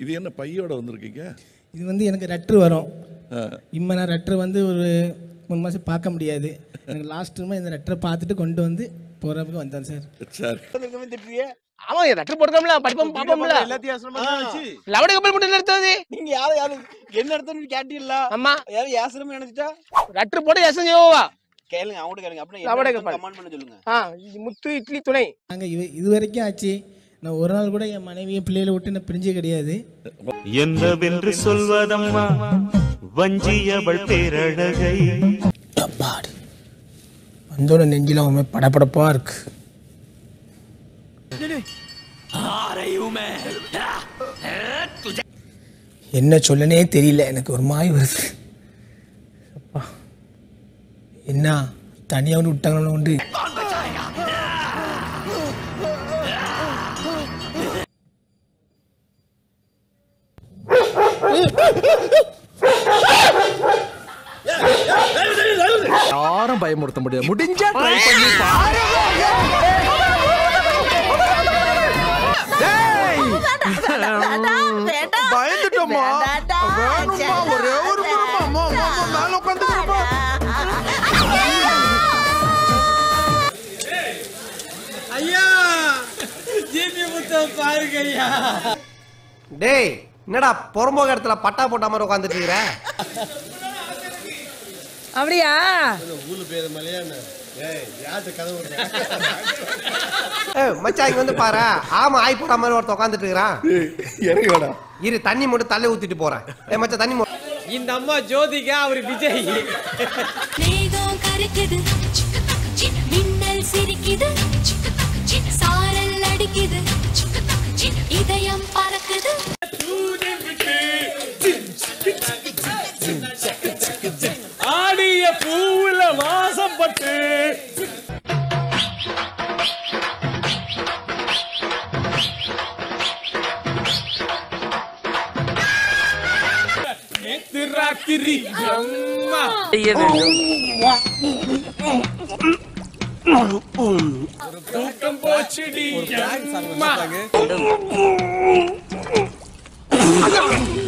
இது என்ன பையோட வந்திருக்கீங்க? இது வந்து எனக்கு ரெட்ரு வரும். நான் ரெட்ரு வந்து ஒரு 3 மாதம் பார்க்க முடியாது. எனக்கு லாஸ்ட் டைம் இந்த ரெட்டரை பார்த்துட்டு கொண்டு வந்து போகிறதுக்கு வந்தேன் சார். சார் அவன் ரெட்டர் போடுறோம்ல படிப்போம் பாப்போம்ல எல்லாத்தையும் லவடி கப்பல் மட்டும் எடுத்தது. நீங்க யாரும் என்ன எடுத்தோன்னு கேட்டீங்களா? ஆமா யாரும் ஏசனமே நினைச்சிட்டா ரெட்டர் போட்டு எசஞ்சோவா கேளுங்க, அவங்ககிட்ட கேளுங்க. லவடி அப்படியே கப்பல் கமெண்ட் பண்ண சொல்லுங்க. முத்து இட்லி துணை. நாங்கள் இது வரைக்கும் ஆச்சு. நான் ஒரு நாள் கூட என் மனைவியை பிள்ளைகளை விட்டு நான் பிரிஞ்சே கிடையாது. என்னவென்று சொல்வதம்மா வஞ்சியவள் பேரழகை. வந்தோட நெஞ்சில உண்மை படப்படப்பா இருக்கு. என்ன சொல்லனே தெரியல, எனக்கு ஒரு மாய் வருது. அப்பா என்ன தனியா வந்து விட்டாங்களோ உண்டு. யாரும் பயமுறுத்த முடியாது. முடிஞ்சா ட்ரை பண்ணி பாரு. பயந்துட்டோமா? வேணுமா? ஒரே ஒரு முறை மேல உட்காந்துக்கிறப்பா. ஐயா ஜிபி முத்தம் பாருங்க ஐயா. டேய் என்னடா பொறம்போக இடத்துல பட்டா போட்ட மாதிரி உட்காந்துட்டு இருக்கிற? அப்படியா? ஊரு பேரு மலையானே. ஏய் யாரு கதை மச்சான் இங்க வந்து பாரு. ஆமா ஆய் போட்ட மாதிரி ஒருத்த உட்காந்துட்டு இருக்கிறான். இறங்கி வாடா. இரு தண்ணி மட்டும் தலை ஊத்திட்டு போறேன். மச்சான் தண்ணி இந்த அம்மா ஜோதிகா, அவர் விஜய். மேகம் கருக்குது, மின்னல் சிரிக்குது, சாரல் அடிக்குது, இதயம் பறக்குது. ஆடிய பூவுல வாசம் பட்டு நேத்து ராத்திரி அம்மா தூக்கம் போச்சுடி அம்மா.